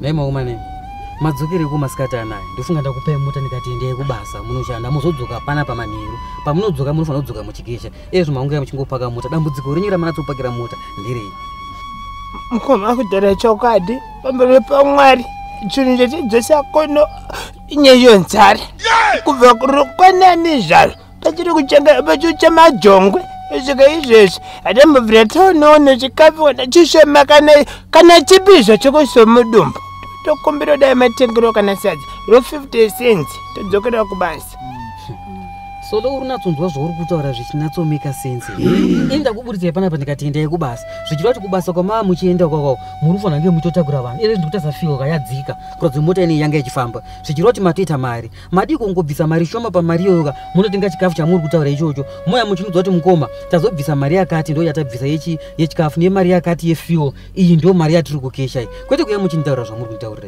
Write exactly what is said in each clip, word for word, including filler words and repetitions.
Nema umane. Madzokere ku masikati anayi. Ndifunga ndakupa mota ndikati ndiye kubasa munoshanda muzodzoka pana pamanheru. Pamunodzoka munofana kudzoka muchikesha. Ezvo maunga muchingopaka mota dambudziko rinyira mana topakira mota ndirei. Mukoma kudara chokadi pambere pamwari chinhu chetidzosha kono inyeyo nzara kubva kurokwana nezvaro pachiri kuchanga pachucha majongwe esvika izvezvi hatambobvira taonaona chikafu kana chishoma kana chipizva chokusomudumbu tokumbira dai matengero kana sadza ro fifty cents todzokera kubasa. So do unatsonzwa zvauri kutaura zvichinatsomeka sense. Enda kuburitsa panapa ndikati endai kubasa. Zvichirati kubasa kwama muchienda kwakwawo murufana nge mutotakura vanhu. Ere ndikuta zafika yadzika kuti mota ine yanga ichifamba. Zvichirati matoita mari. Madiko ngobvisa mari shoma pamari yoga munotenga chikafu chamuri kutaura ichocho. Moya muchinudza kuti mukoma tazobvisa mari yakati ndo yatabvisa yechi yechikafu ne mari yakati yefuel. Iyi ndo mari yatiri kukesha iyi. Kwete kuya muchinitaura zvamuri kutaurira.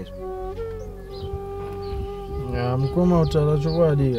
Ya mukoma utaura chokwadi.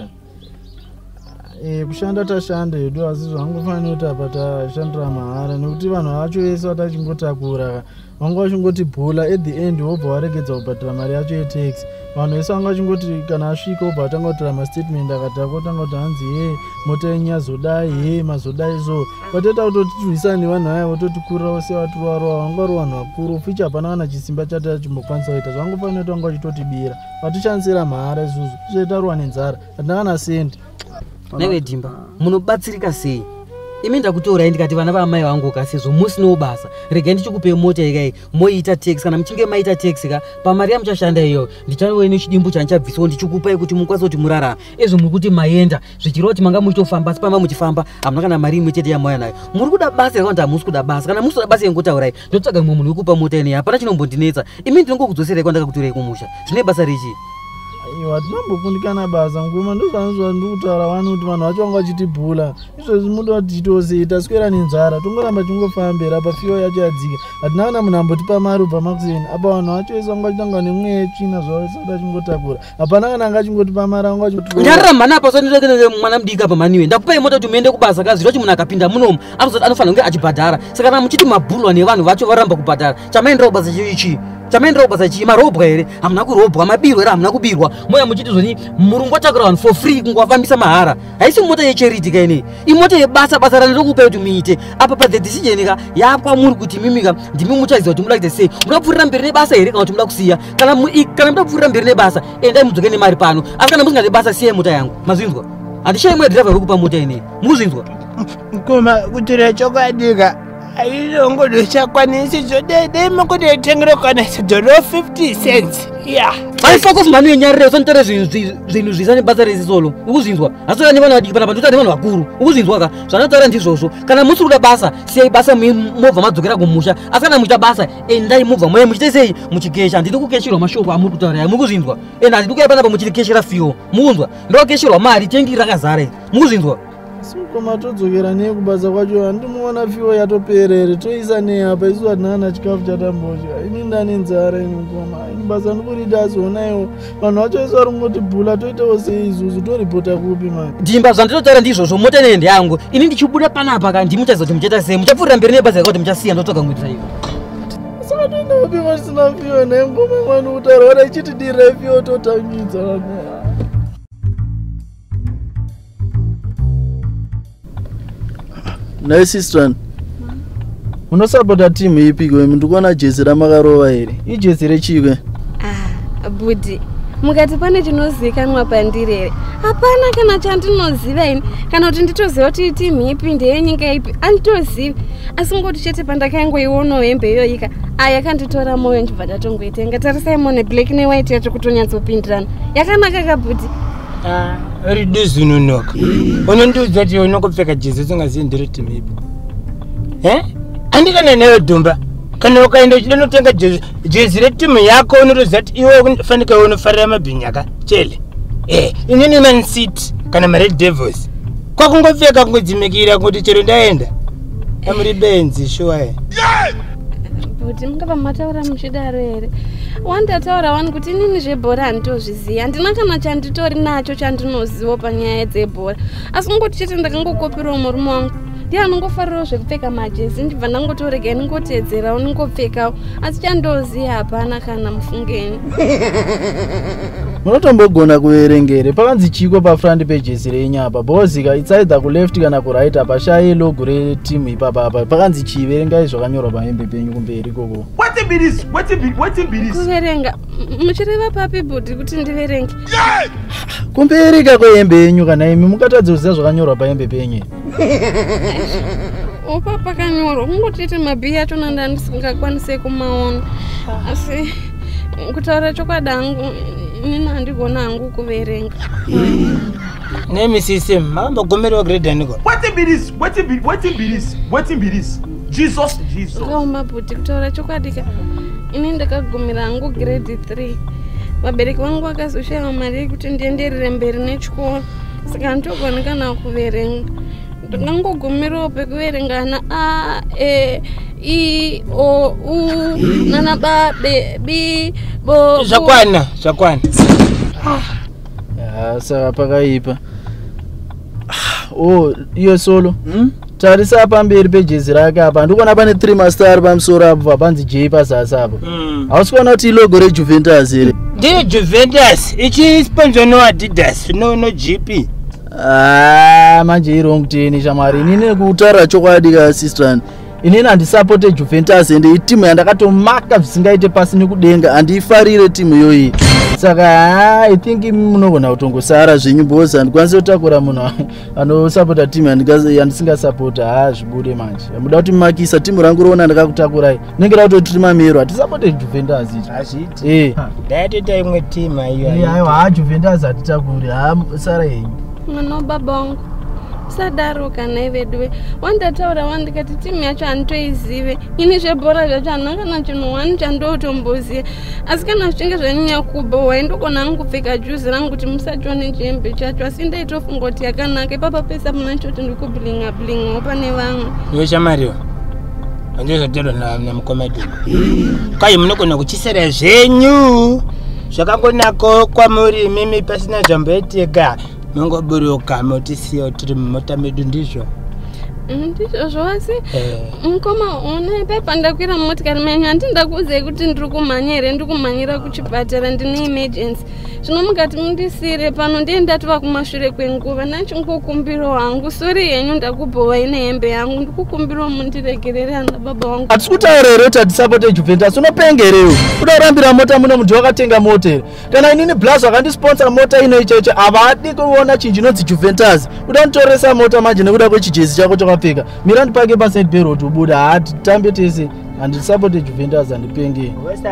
Eh kushanda tashanda edu asi zvangofanira kuti apa tashandira mahara nekuti vanhu vacho vese vatachingotakura vanga vachingoti bhula at the end wobva waregedza kubhadhira mari yacho yetaxi. Vanhu vese vanga vachingoti kana asvika wobva atanga kutora mastatement akataka kutanga kuti hanzi ye mota yenyu yazodai ye mazodai so kwateta kutoti tirwisana nevanhu vaya vototikurirawo sevatorovarova vanga vari vanhu vakuru fuchi hapana kana chisimba chatata chimbokwanisa kuita zvangofanira kuti vanga vachitotibira vatishandisira mahara isusu tizoitaruwa nenzara hatina kana sendi. Newe Dimba, munobatsirika sei? Imi ndakutorai ndikati vana vamai vangu kasezvo musino basa. Rega ndichikupe mota ikai, moita taxi kana mchinge maita taxi ka pamari yamuchashanda iyo. Ndichawe nechidimbu chanchabviswa ndichikupai kuti mukwaso kuti murarama. Ezvo muri kuti maenda, zvichirwa kuti manga muchitofamba asi pamba muchifamba, hamuna kana mari imwe chete yamoya nayo. Muri kuda basa kana hamusi kuda basa. Kana musi kuda basa yengotaurai, ndotsvaga mumwe munhu wekupa mota ine. Hapana chinombondinetsa. Imi ndinongokudzoserai kwandaka kutorai kumusha. Zvine basa rechi. Iwa tinambokundikana basa ngoma ndozvanozva ndikutaura vanhu kuti vanhu vacho vanga vachitibhula izvozvi muda kuti titose taswera nenzara tongoramba tingofambira pafiyo yacho yadzika hatina kana munhu ambotipa mari ubva makuseni apa vanhu vacho vese vanga vachitanga nemweya yetsvina zvavo sada chingotakura hapana kana anga achingotipa mari anga vachiti ndararambana apa sondirekene mwana mudiki pamaniwe ndakupai mota kuti muende kubasa kaziva kuti munhu akapinda munomu anozoti anofanira kunge achibhadhara saka kana muchiti mabhulwa nevanhu vacho varamba kubhadhara chamaendera kubasa chichi chamaendera kubasa chichi marobwa here hamuna kurobwa mabirwa here hamuna kubirwa moya muchiti zvoni murungu watakura vanhu for free kungwafambisa mahara haisi mota yecharity kainei imota yebasa basa ranokupai kuti muite apa pa the decision ka yakwamuri kuti mimika ndimi muchaziva kuti muda kuita sei muda kupfuurira mberi nebasa here kana kuti muda kusiya kana kana muda kupfuurira mberi nebasa endai mudzoke nemari pano asi kana musingade basa siyai mota yangu mazvinzwa handishai mwe dhiraivha rokupa mota inei muzvinzwa koma kutora chokwadika ainongodochakwanisi zvodede makutoitengera kana sidhoro fifty cents ya aifakofu manu yenyarire usanitare zvinhu zvisane basa resisolo ukuzvinzwa asi ane vanhu vadiki panapa ndotane vanhu vakuru ukuzvinzwa ka zvanotaura ndizvozvo kana musi kuda basa siyai basa mobva madzokera kumusha asi kana muchita basa endai mobva moya muchite sei muchikesha handidi kukesherwa mashoko amuri kutaura yai mukuzvinzwa ende handidi kuya panapa muchitikeshera fiyo mukunzwa ndokesherwa mari tengi rakazara mukuzvinzwa sikoma todzokera nei kubasa kwacho handimuona fiyo yatoperere toisa nei apa isu hatina kana chikafu chatambodya ini ndane nzara ini mukoma ini basa ndikurida asi onaiwo vanhu vacho isu vari kungotibhula toitawo sei isusu toripota kupi mani ndimba zvandinotaura ndizvozvo mota nende yangu ini ndichibuda panapa ka ndimuchaziva kuti muchaita sei muchapfuurira mberi nebasa yaka kuti muchasiya ndotsvaga kuitira iko saka toindaopi vasina fiyo naye ngoma mwani kutaura vada ichitidirira fiyo totangidza Nice sister. Unosapota team ipi kwe ndikuona jezi ramakarova here. I jezi rechikwe. Ah, budi. Mukati pane chinozikanwa pandirere. Hapana kana chandinoziva ini. Kana kuti nditoziva kuti team ipi ndeyenyika ipi. Anditozivi. Asi ngoti chete pandakaingoiona hembe iyoyika. Aya kanditora moyo ndibva ndatongoitenga. Tarisai mone black ne white yacho kutonyatsopindirana. Yakanaka kabudi. Ah, ridi zvinonaka. Unondiudza kuti unongopfeka jezi usingazivi ndiri timu ipi. Eh? Andikana newe Dumba. Kana ukaenda uchida notenga jezi jezi retimu yako unotoziva kuti iwe unofanika unofarira mabhinyaka chele. Eh, inini Man City kana maRed Devils. Kwakungopfeka kungodzimikira kuti chero ndaenda. Amuri benzi shuwa. Kuti mungava mataura muchidaro here wandataura wani kuti inini zvebhora handitozviziva handina kana chanditori nacho chandinoziva panyaya dzebhora asi kungoti chete ndakangokoperawo murume wangu ndiye anongofarirawo zvekupfeka majezi ndibva ndangotorega ndingotedzerawo ningopfekawo asi chandoziya hapana kana mufungeni. Munotombogona kuverengere pakanzi chiko pafront pejezi renyu apa bhozika it's either kuleft kana kuright apa shaye logo retimu ipapa apa pakanzi chiverengai zvakanyorwa pahembe penyu kumberi koko. Kuverenga muchireva papi bhudhi kuti ndiverenge kumbereka kwehembe yenyu kana imi mukatadza kuziva zvakanyorwa pahembe penyu. Opa pakanyorwa kungotete mabhi acho nanda ndisingakwanise kumaona asi kutaura chokwadi hangu inini handigona hangu kuverenga. Name system mambogomerwa grade aniko. Jesus Jesus. Ngoma bhudhi kutaura chokwadi ka inini ndakagumira hangu grade three. Vabereki vangu vakazoshaya mari yekuti ndienderere mberi nechikoro saka nditogona kana kuverenga. Ndangogumirawo pekuverenga na a e I o u nana ba be bi bo zvakwana zvakwana. Ya saka pakaipa. Oh iyo solo hmm? Tarisa pamberi pejezi rake apa ndikuona pane three master pamusoro apo panzi J pazasi apo. Hausikuona kuti logo reJuventus here. Ndiyo Juventus ichi sponsor no Adidas no no G P. Ah manje wrong ten shamari inini kutaura chokwadi ka assistant. Inini handisupporte Juventus ende itimu yandakatomaka zvisingaite pasi nekudenga handifarire timu yoyi. Saka I think munogona kutongosara zvenyu bosi handikwanisi kutakura munhu anosupporta timu yandisingasupporta ha zvibude manje. Muda kuti mumakisa timu rangu roona ndakakutakurai. Nengera kuti tiri mamero hatisupporte Juventus ichi. Hazviti. Eh. Ndaitoita imwe timu iyo. Eh aiwa ha Juventus hatitakuri ha sara yenyu. Mano baba wangu sadaro kana ivedwe wandataura wandikati timu yacho handitoizive ini zvebhora zvacho handina kana chinhu wani chandotomboziva asi kana zvichinge zvanyanya kuba waindogona hangu kupfeka juzi rangu kuti musatione chihembe chacho asi ndaitofunga kuti yakanaka ipapa pesa muna choti ndikublinga blingawo pane vamwe. Iwe shamariwa handizoteerwa namukomedi kai munogona kuchisera zvenyu zvakangonako kwamuri mimi pasina zvamboitika mungoburuka motisiyo tiri mumota medu ndizvo. Ndizvo zvose mukoma une pepa ndakwira motikari menyu handi ndakuuzei kuti ndiri kumhanya here ndiri kumhanyira kuchipatara ndine emergency zvino mukati mundisire pano ndiye ndatova kumashure kwenguva nachingokumbiro hangu sori yenyu ndakubhowai nehembe yangu ndikukumbiro mundiregerere handa baba wangu. Hatisi kutaura here kuti hatisupporte Juventus unopengerewo kuda kurambira mota muno munhu wakatenga mota here kana inini Blas wakandisponsora mota ino ichocho havadi kuona chinhu chinonzi Juventus kuda kunditoresa mota manje nekuda kwechijezi chako chakapfeka mira ndipake paside peroti ubuda hati tambe tese handisupporte Juventus handipenge.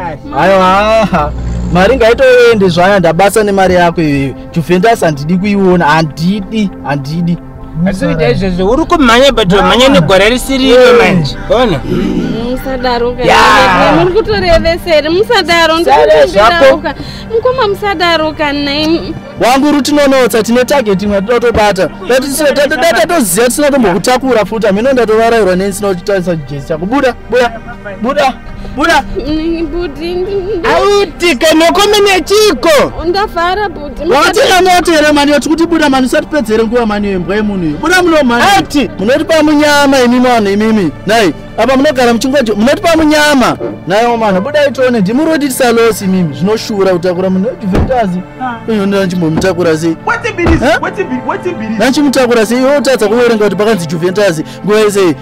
Aiwa mari ngaitoende zvaya ndabasa nemari yako iyoyo Juventus handidi kuiona handidi handidi. Asi kuti izvozvo uri kumhanya but mhanya negore risiriwe manje ona musadaro kana muri kutorevesere musadaro ndikumbirauka mukoma musadaro kana wangu rutinonotsa tine target imwe totobata datatoziva tisina tombokutakura futa mino ndatovarairwa nenisina kuchitarisa jezi chako buda buda buda buda budi auti kanokomene chiko ndavhara budi watenga moto here mani yoti kuti buda mani usatipedzere nguva mani yembwa yemunhu iyo buda muno mani ati munotipa munyama imimi vanhu imimi nai apa munogara muchingojo munotipa munyama naiwo manhu budai tione ndimuroti tisalosi imimi zvinoshura kutakura munhu weJuventus iyo ndachimbomutakura sei nachimutakura sei iwe utadza kuverenga kuti pakanzi Juventus nguva yesei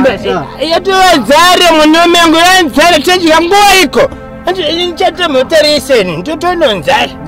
yatovadzare munomengo yanzare tenjika nguva iko chatomotariseni ndotononzare